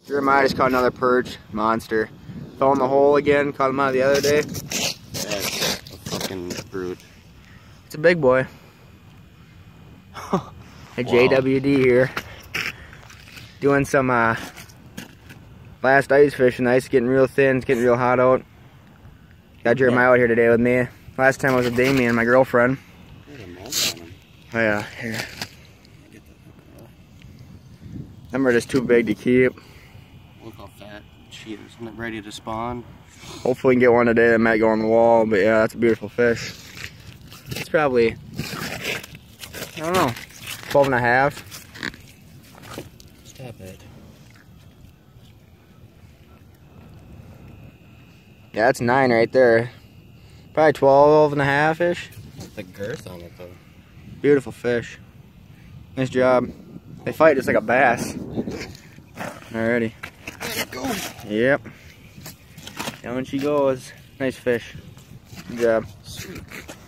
Jeremiah just caught another perch. Monster. Fell in the hole again. Caught him out the other day. That's a fucking brute. It's a big boy. A Wow. JWD here. Doing some last ice fishing. The ice is getting real thin. It's getting real hot out. Got Jeremiah out here today with me. Last time I was with Damien, my girlfriend. Oh yeah, here. Them are just too big to keep. Look how fat she is. Isn't it ready to spawn? Hopefully we can get one today that might go on the wall, but yeah, that's a beautiful fish. It's probably, I don't know, 12 and a half. Stop it. Yeah, that's 9 right there. Probably 12 and a half-ish. The girth on it though. Beautiful fish. Nice job. They fight just like a bass. Alrighty. Go. Yep. Down she goes. Nice fish. Good job. Sweet.